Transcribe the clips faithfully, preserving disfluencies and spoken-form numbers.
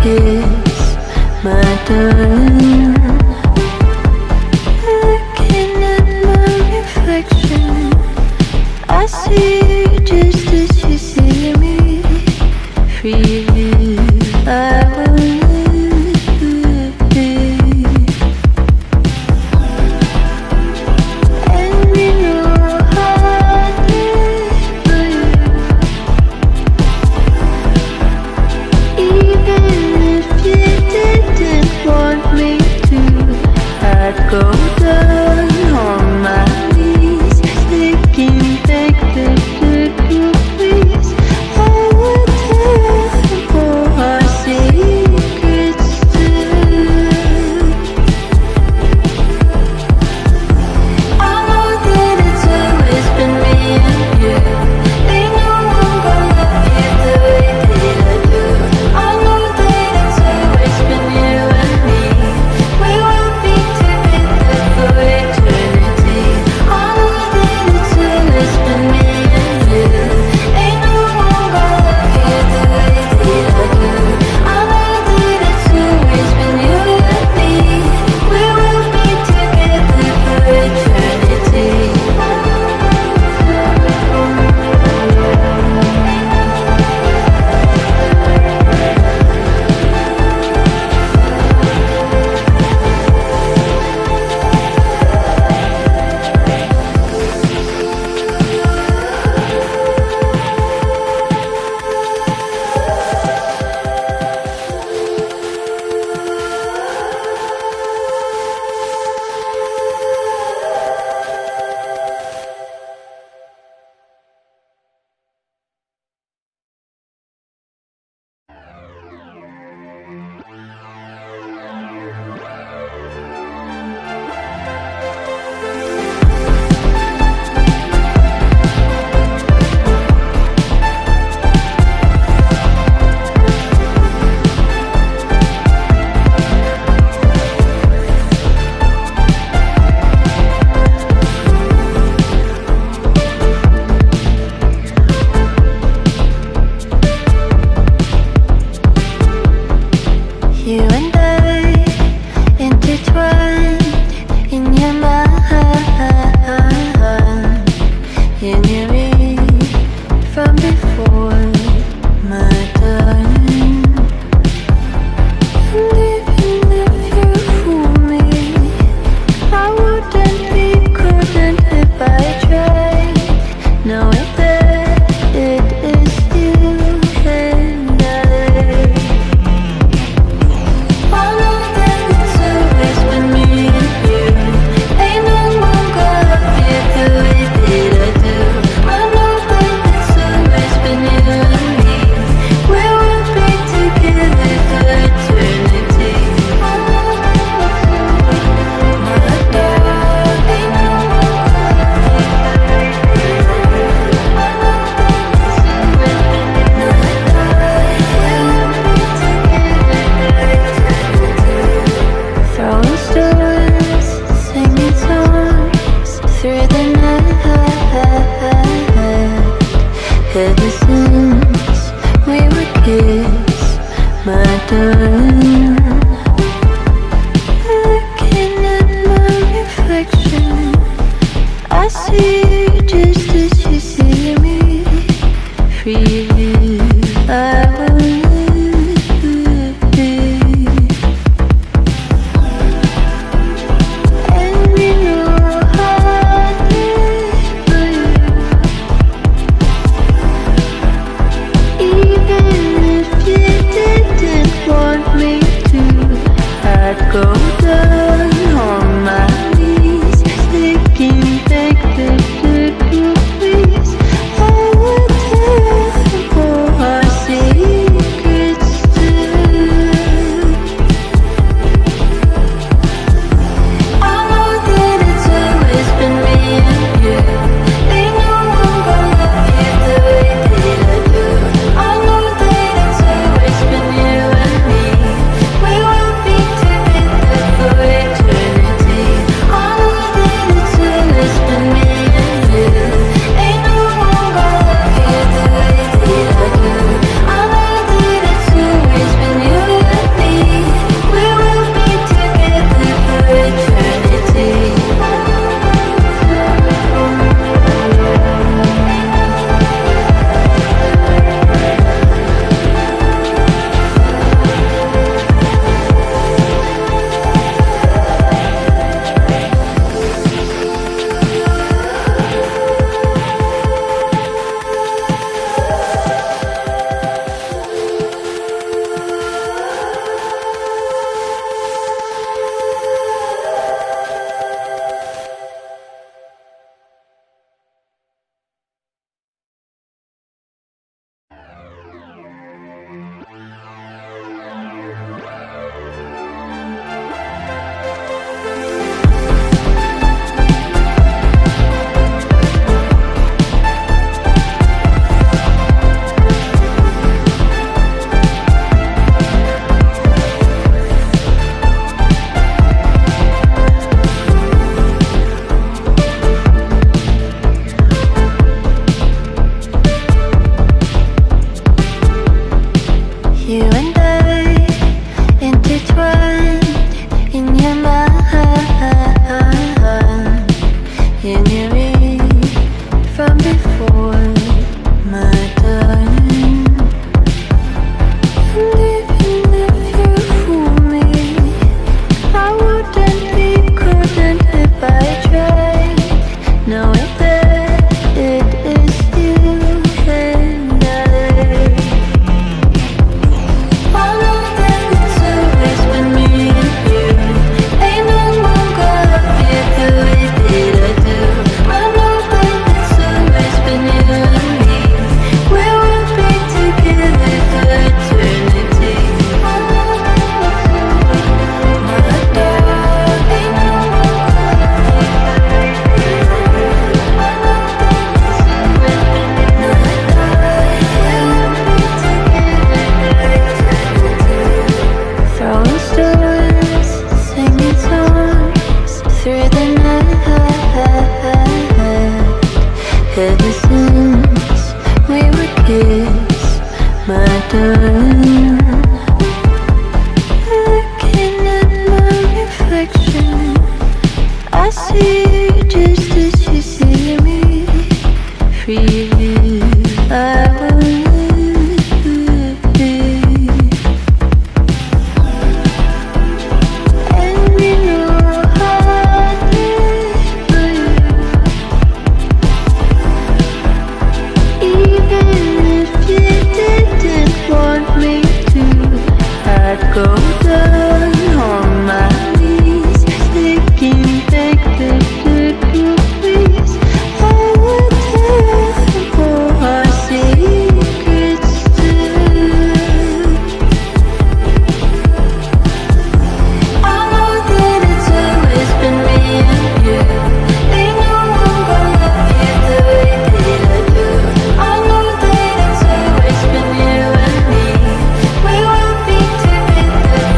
kiss, my darling. Looking at my reflection, I see you just as you see me. Freely I will live, and you know how I live for you. Even if you didn't want me to, I'd go down on my knees, taking back the dirt you please. I would tell all our secrets too. I know that it's always been me and you. Ain't no one gonna love you the way that I do. I know that it's always been you and me. We will be together for eternity. I know that it's always been me and you. Ain't no one gonna love you the way that I do. I know that it's always been you and me. We will be together for eternity. You and I intertwined in your mind. You knew me from before, my darling. And even if you fool me, I wouldn't be couldn't if I tried, knowing that it is you and I. I know that it's always been me and you. Ain't no one gonna love you the way that I do. I know that it's always been you and me. We will be together for eternity. I know that it's always been my darling. I know that it's always been you. My darling. We will be together for eternity. Throwing stones, singing songs through the night. Ever since we were kids, my darling. Looking at my reflection, I see you just as you see me. Freely I will live, and you know how I live for you. Even if you didn't want me to, I'd go down on my knees, taking back the dirt go down on my knees, taking back the dirt you please. I would tell all our secrets too. I know that it's always been me and you. Ain't no one gonna love you the way that I do. I know that it's always been you and me. We will be together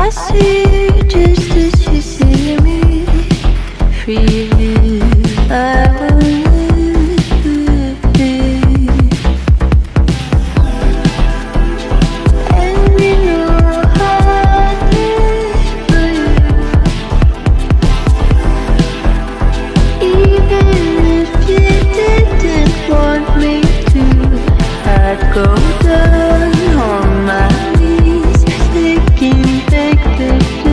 I see you just as you see me. For you, I will live. And you know I live for you. Even if you didn't want me to, I'd go down on my knees, taking back the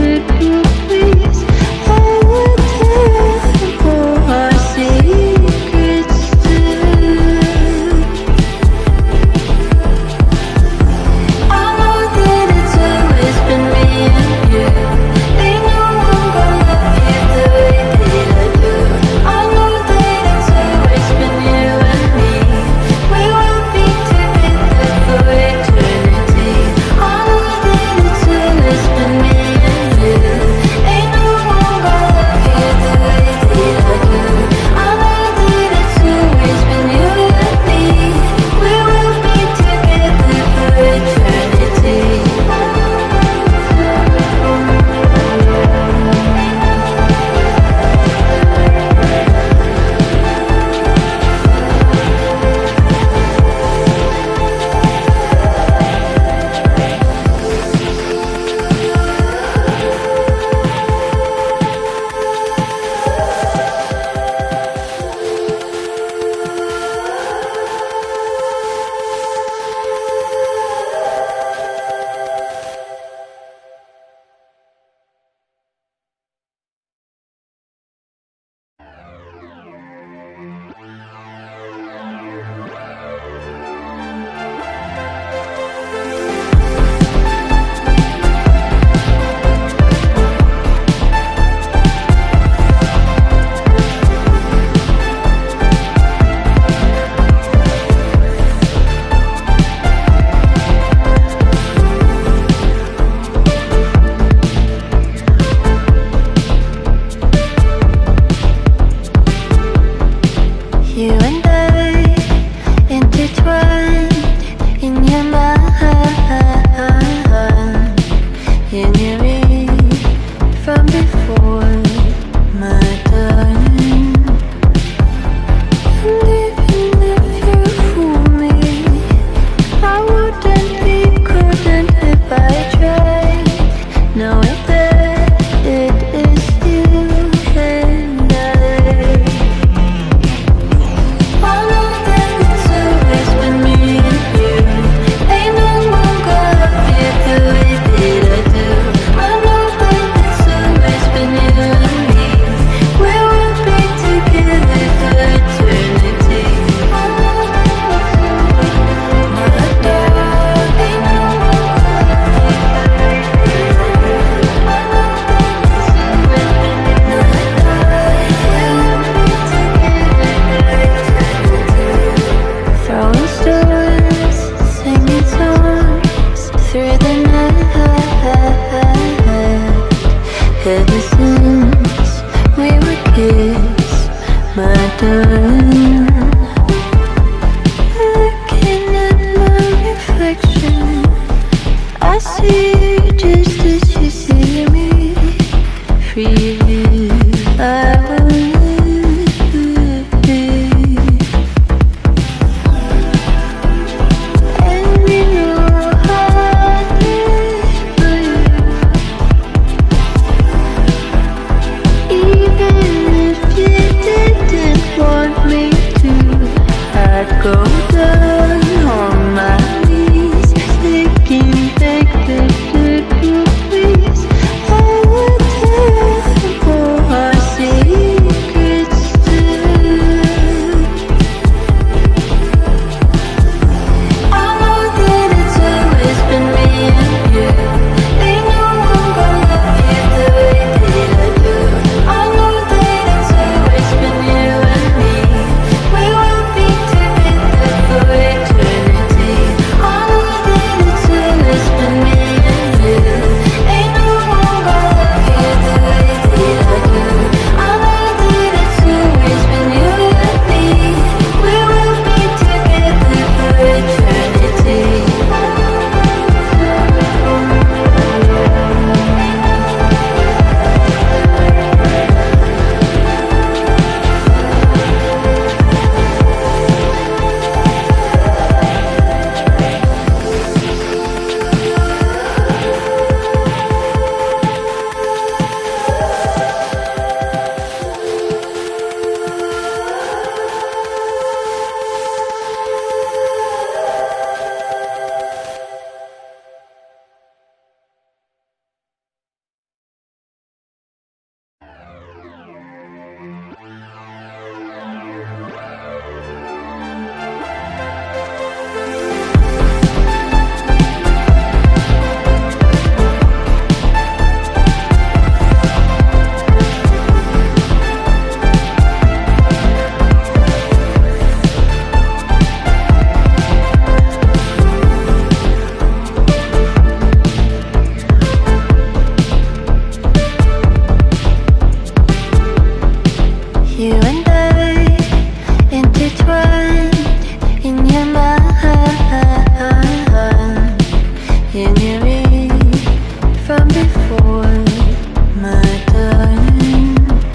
before, my darling.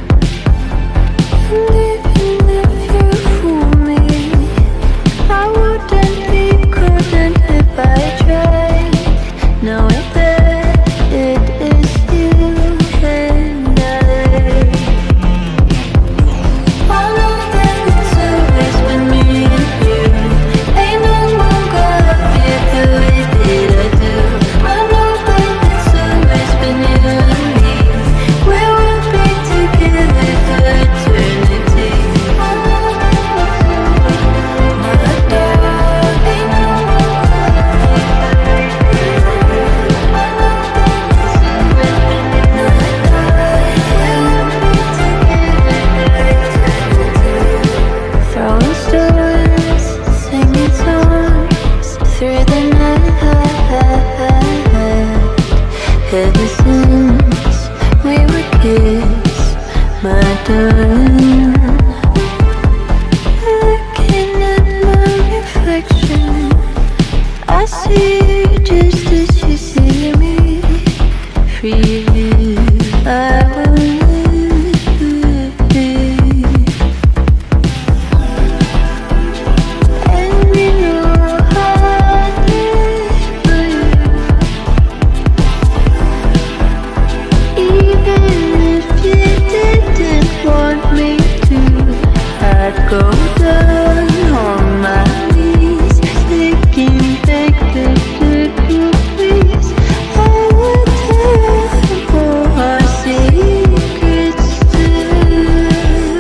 And even if you fool me, I wouldn't be couldn't if I tried, knowing that it is you and I. I know that it's always been me and you. Ain't no one gonna love you the way that I do. I know that it's always been you and me. We will be together for eternity. I know that it's always been my throwing stones, singing songs through the night. Ever since we were kids, my darling. Looking at my reflection, I see you just as you see me. For you, I will live. And you know I live for you. Even if you didn't want me to, I'd go down on my knees, taking back the circle, please. I would tell all our secrets too.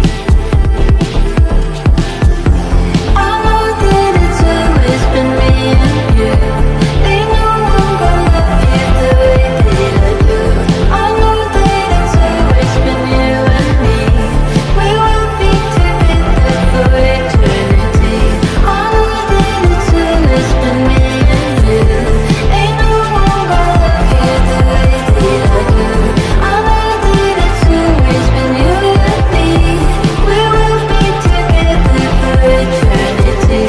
I know that it's always been me and you. Ain't no one gonna love you the way that I do. I know that it's always been you and me. We will be together for eternity. I know that it's always been me and you. Ain't no one gonna love you the way that I do. I know that it's always been you and me. We will be together for eternity.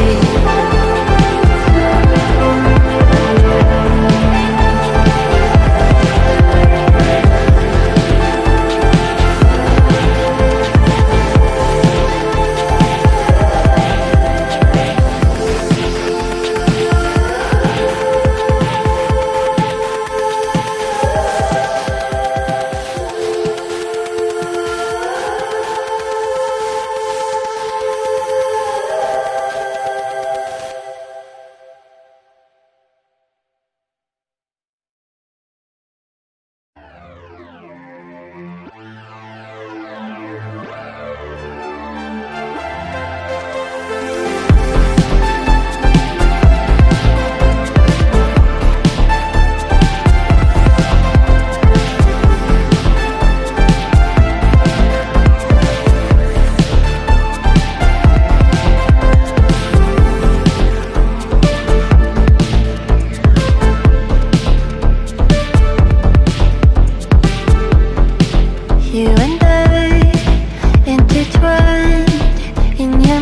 You and I intertwined in your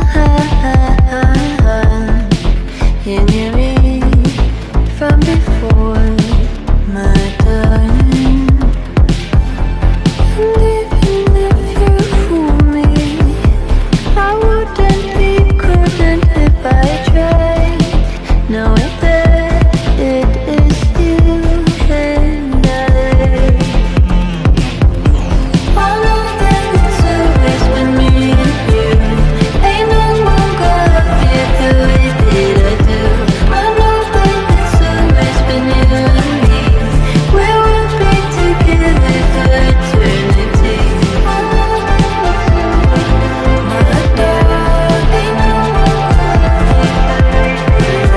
mind. You knew me from before, my darling. And even if you fool me, I wouldn't be couldn't if I tried, knowing that it is you and I. I know that it's always been me and you. Ain't no one gonna love you the way that I do. I know that it's always been you and me. We will be together for eternity. I know that it's always my darling. I know that it's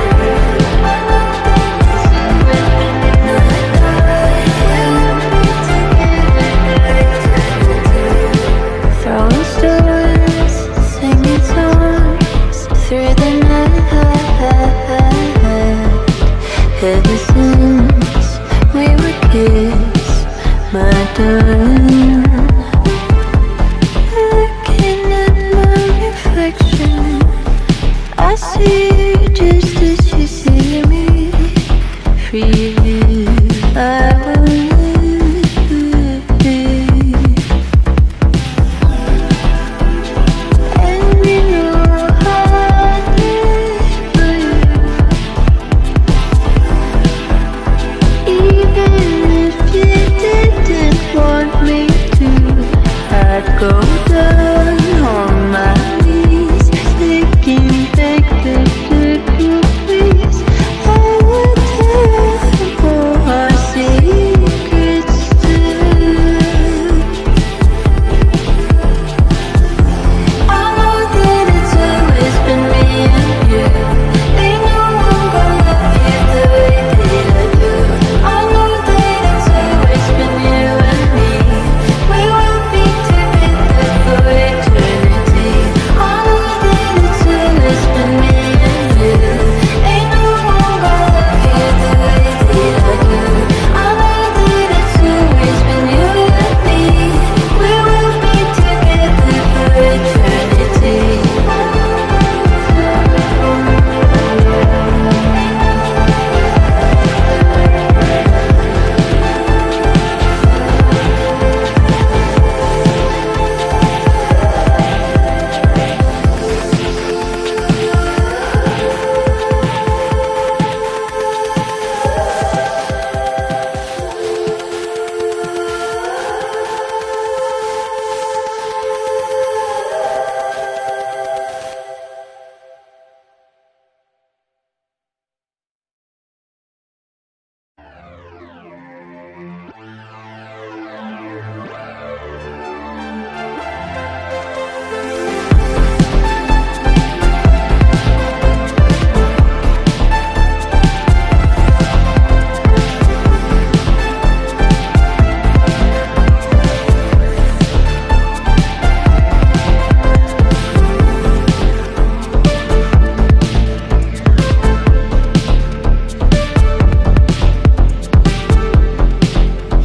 throwing stones, singing songs through the night. Ever since we were kids, my darling. Looking at my reflection, I see you just as you see me. For you, I will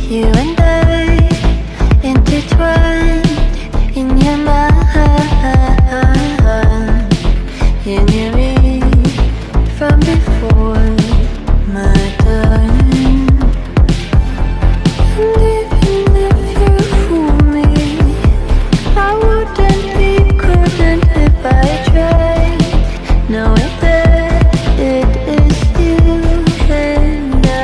You and I intertwined in your mind. You knew me from before, my darling. And even if you fool me, I wouldn't be, couldn't if I tried, knowing that it is you and I.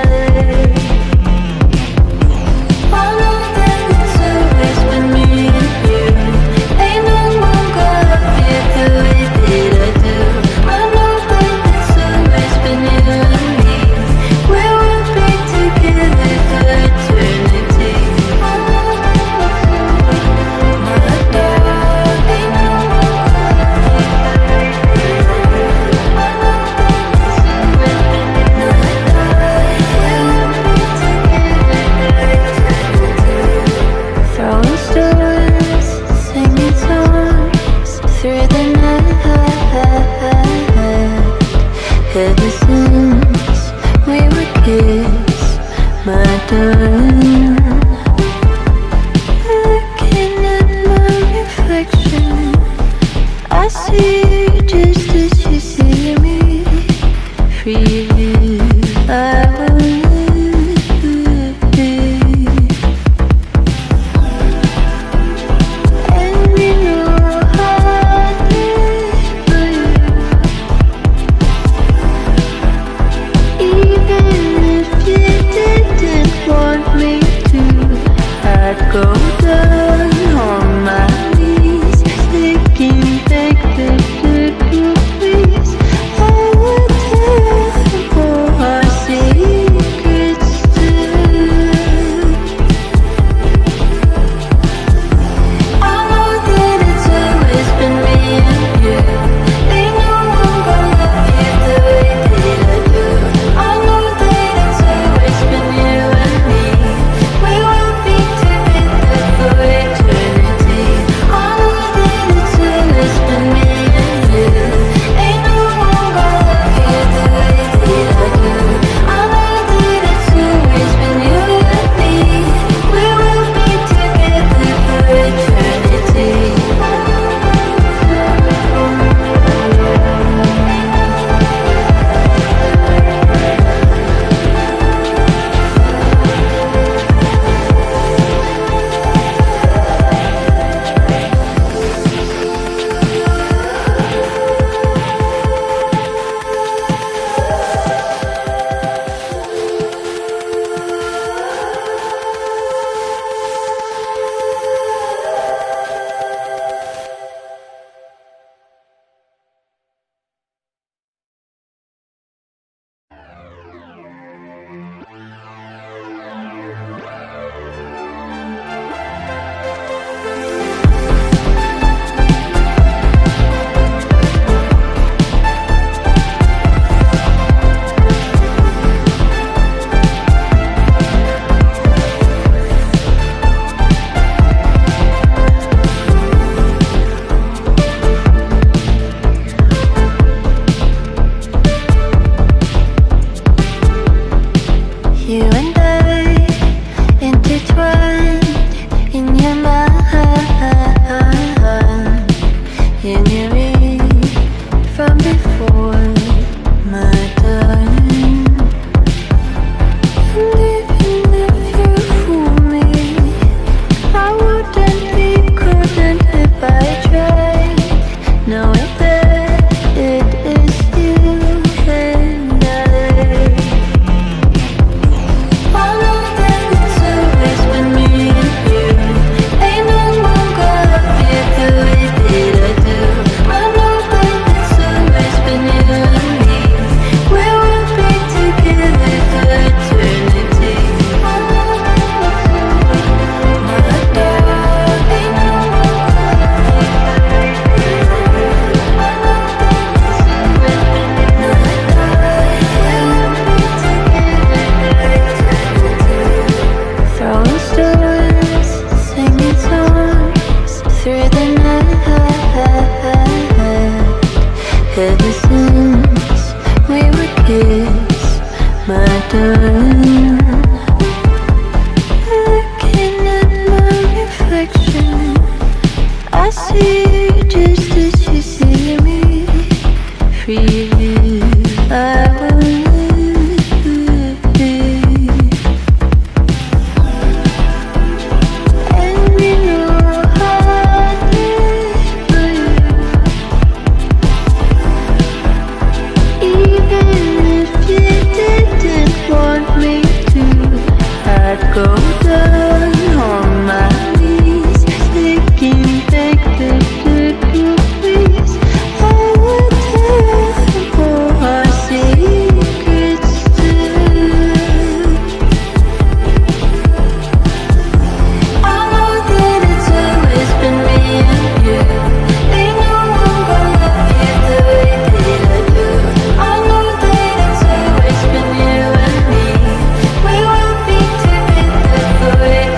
I know that it's always been me and you. Ain't no one gonna love you the way that I do. I know that it's always been you and me. We will be together for eternity. I know that it's always my darling. I know throwing stars, singing songs through the night. Ever since we were kids, my darling. Looking at my reflection, I see you just as you see me. Freely I will live. And we know how I live for you. Even if you didn't want me to. down on my knees, thinking back the little please. I would tell our secrets too. I know that it's always been me and you. Ain't no one gonna love you the way that I do. I know that it's always been you and me. We will be together forever.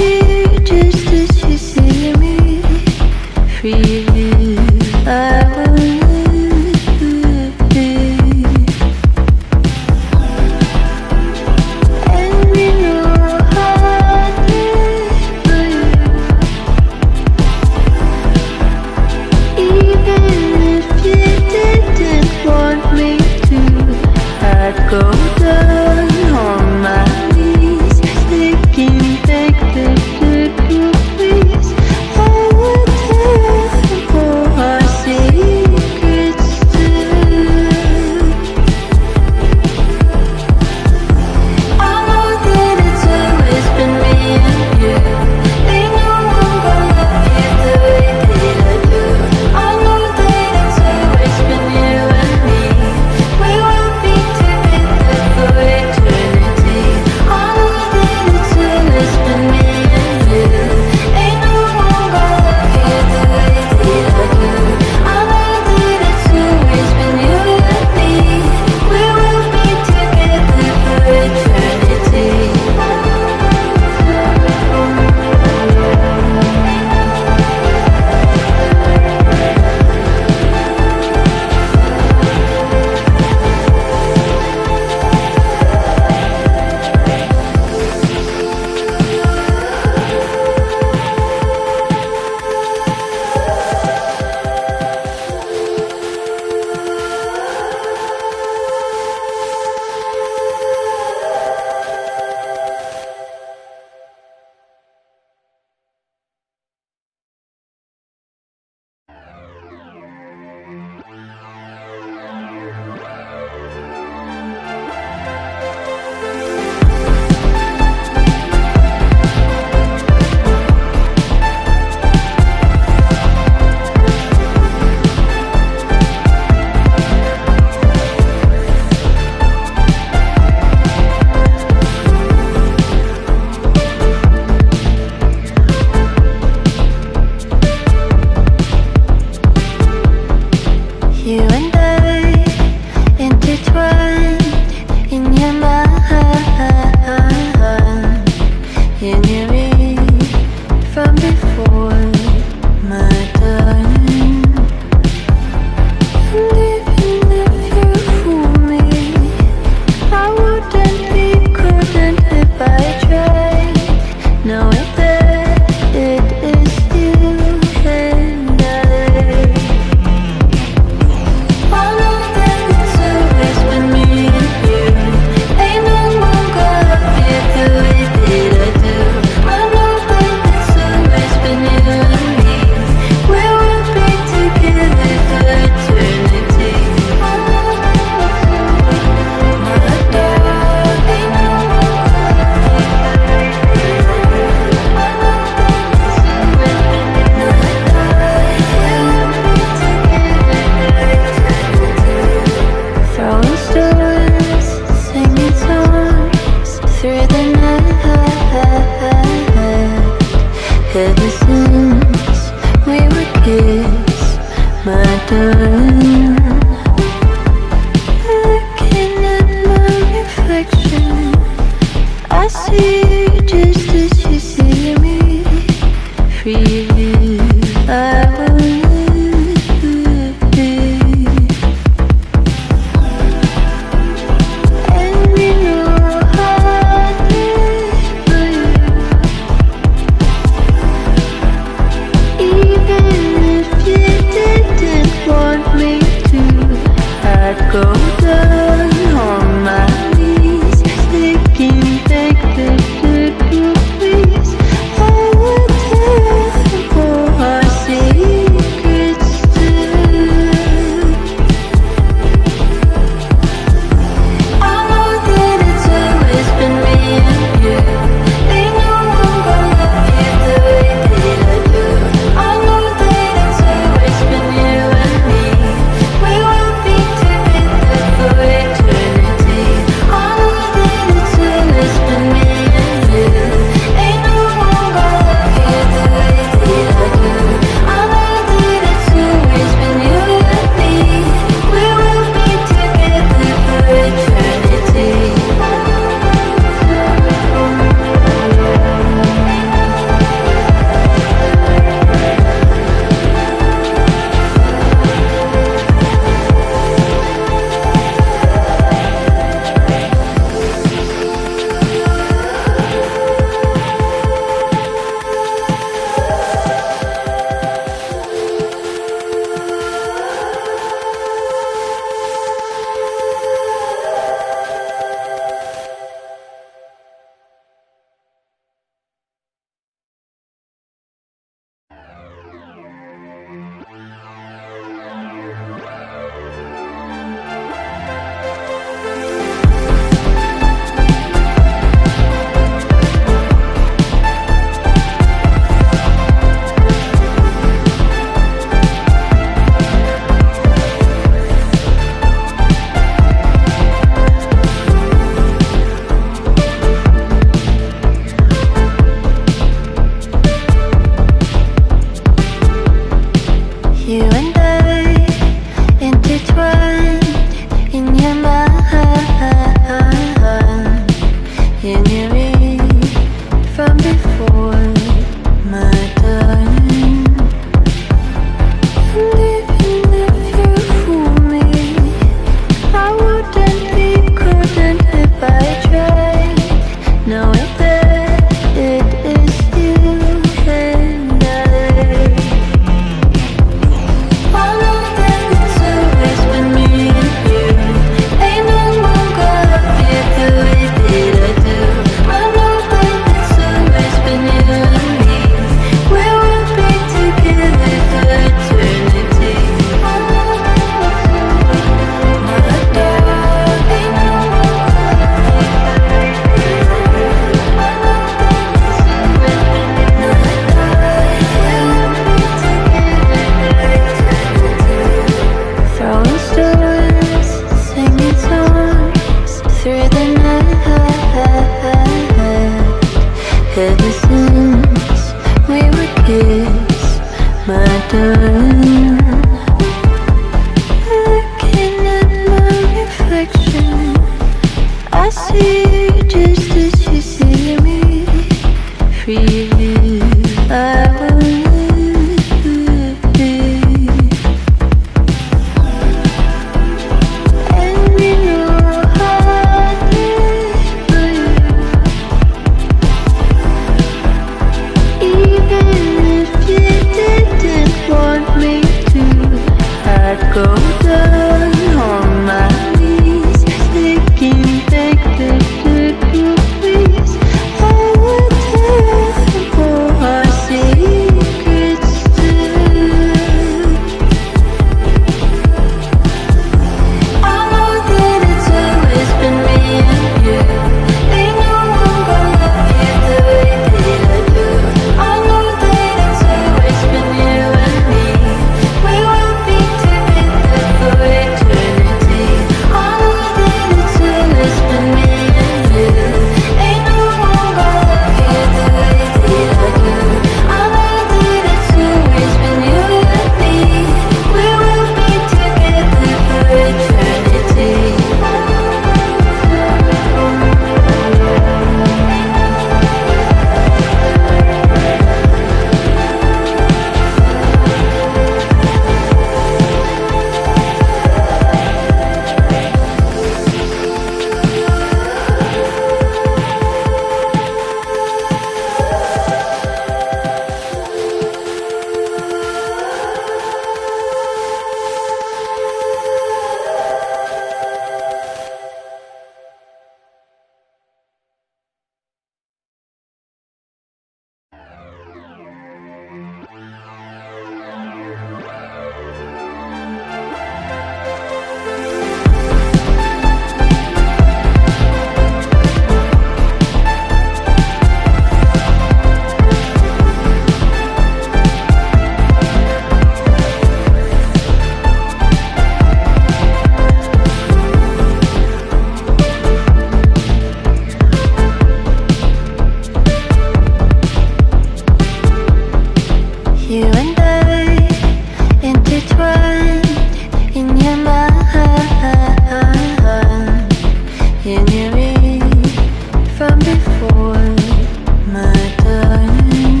before, my darling.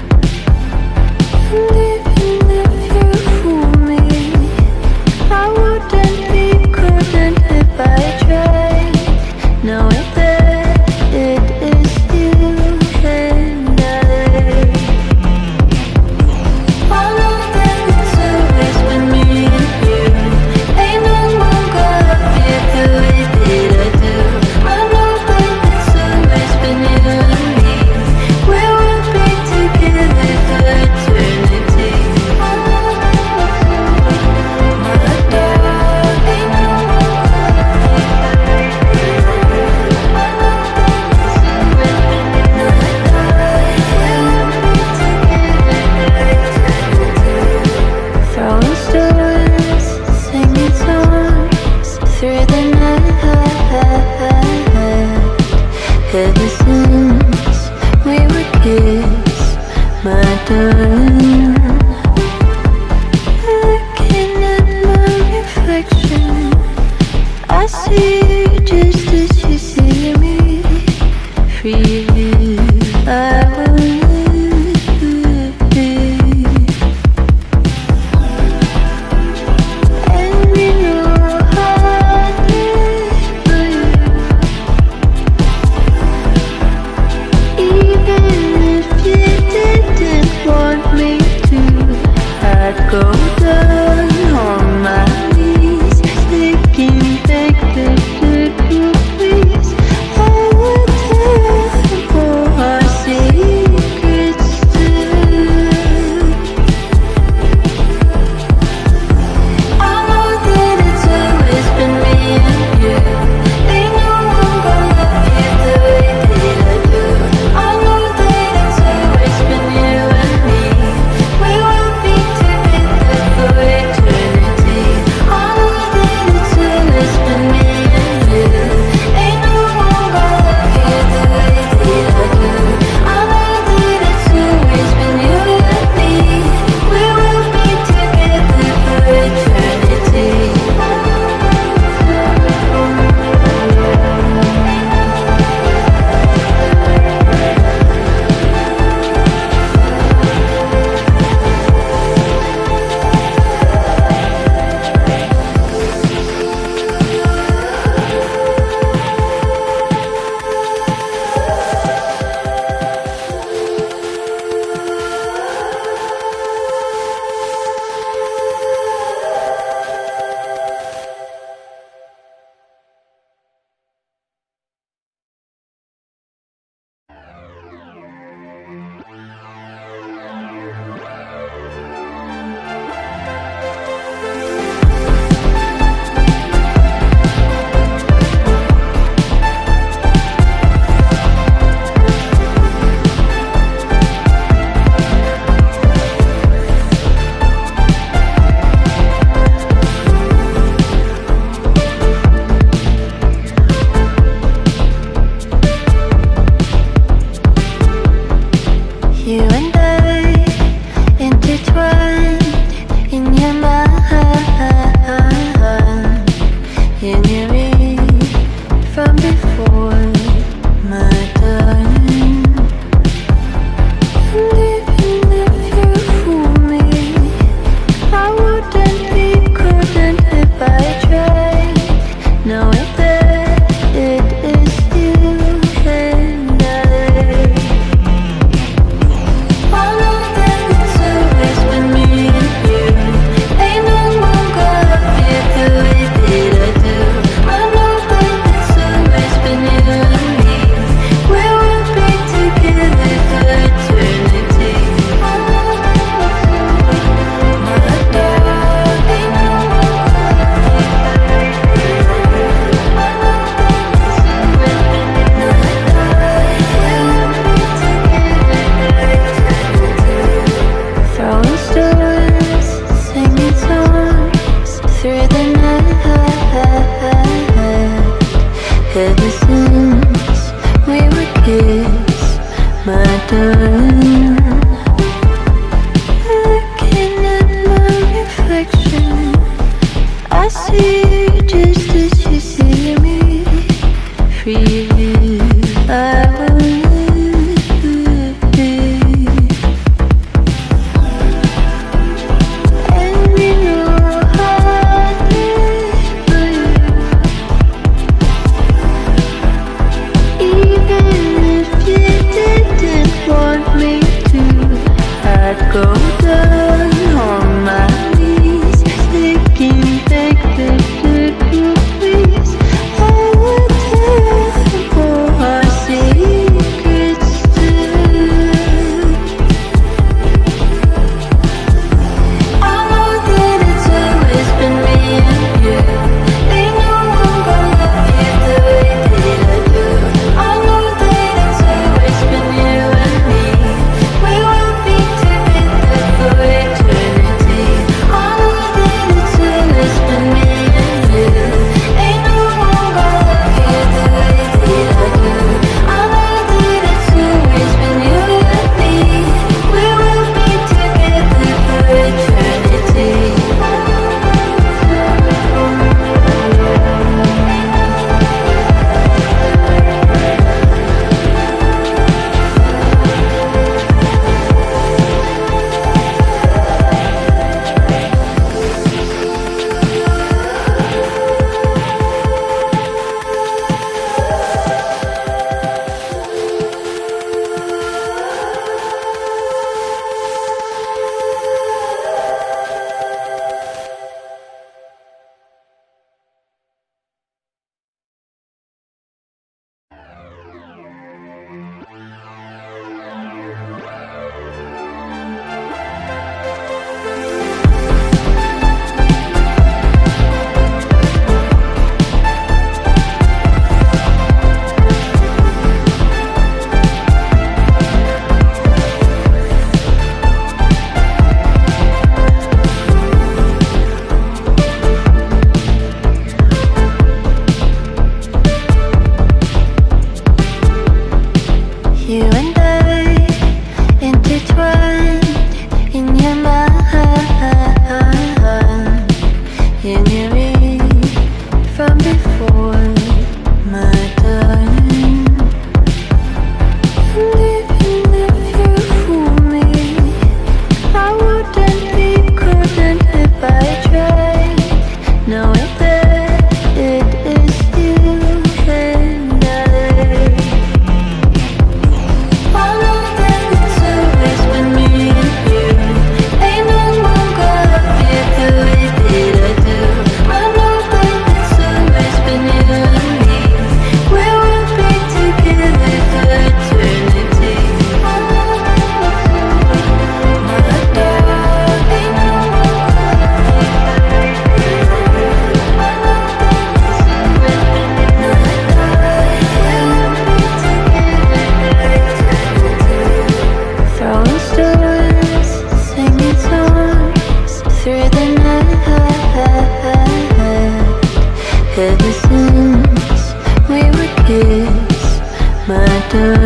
And even if you fool me, I wouldn't be couldn't if I tried, knowing that it is you and I. I know that it's always been me and you. Ain't no one gonna love you the way that I do. I know that it's always been you and me. We will be together for eternity. I know that it's always my darling. Ain't no one throwing stones, singing songs through the night. Ever since we were kids, my darling. Looking at my reflection, I see you just as you see me. Freely I will live. And you know I'd live for you. Even if you didn't want me to, I'd go down on my knees, begging, begging you please. I would tell all our secrets too. I know that it's always been me and you. Ain't no one gonna love you the way that I do. I know that it's always been you and me. We will be together for eternity. I know that it's always been me and you. Ain't no one gonna love you the way that I do. I know that it's always been you and me. We will be together for eternity. You and I intertwined in your mind. You knew me from before, my darling. And even if you fool me, I wouldn't be couldn't if I tried, knowing that it is you and I. I know that it's always been me and you. Ain't no one gonna love you the way that I do. I know that it's always been you and me. We will be together for eternity. I know that it's always my darling. Ain't no one throwing stones, singing songs through the night. Ever since we were kids, my darling. Looking at my reflection, I see you just as you see me. Freely I will live.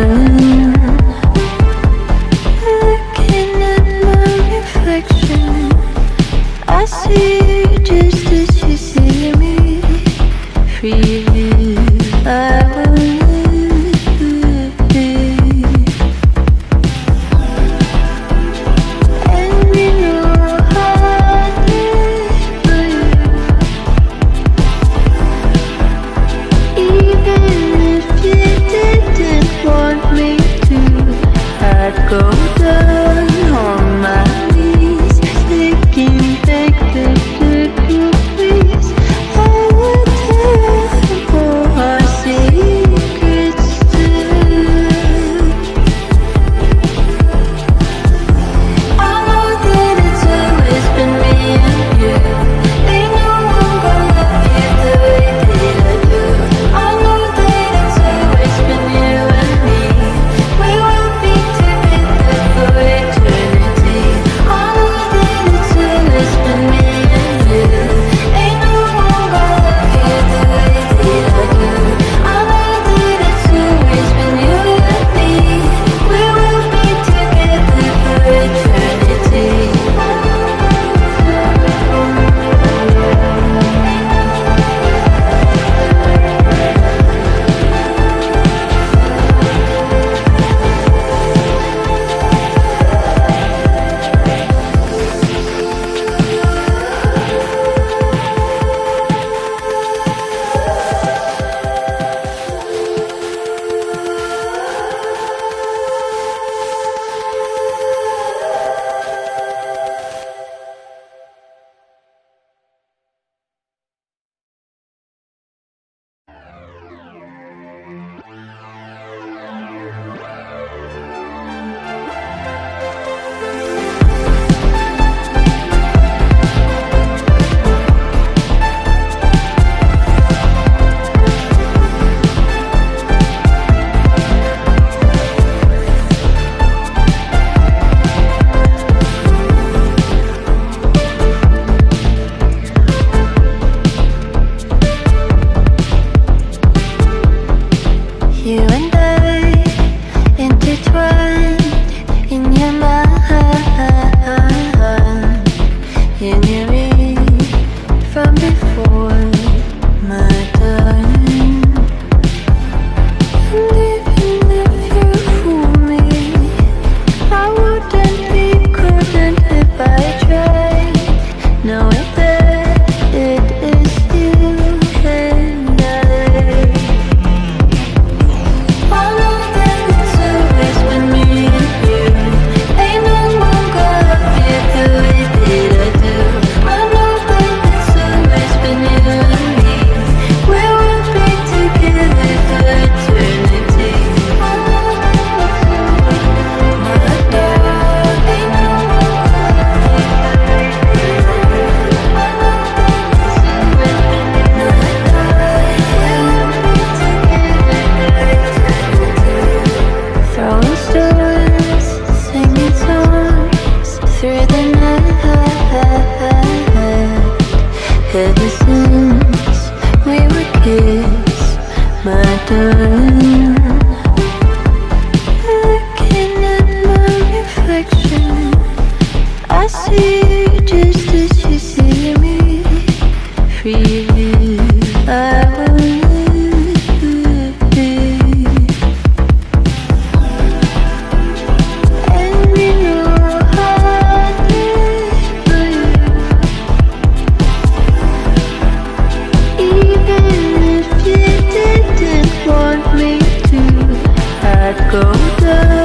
darling. Looking at my reflection, I see you just as you see me. Freely I will live, and you know I live for you. Even if you didn't want me to, I'd go down on my knees, taking back the dirt you please. I would tell all our secrets too. I know that it's always been me and you. Ain't no one gonna love you the way that I do. I know that it's always been you and me. We will be together for eternity. I know that it's always been me and you. Ain't no one gonna love you the way that I do. I know that it's always been you and me. We will be together for eternity. You and I intertwined in your mind. You knew me from before, my darling. And even if you fool me, I wouldn't be couldn't if I tried, knowing that it is you and I. I know that it's always been me and you. Ain't no one gonna love you the way that I do. I know that it's always been you and me. We will be together for eternity. I know that it's always my darling. I know that it's always been my darling. Throwing stones, singing songs through the night. Ever since we were kids, my darling. Looking at my reflection, I see you just as you see me. Freely I will live. And you know I live for you. Even if you didn't want me to, I'd go down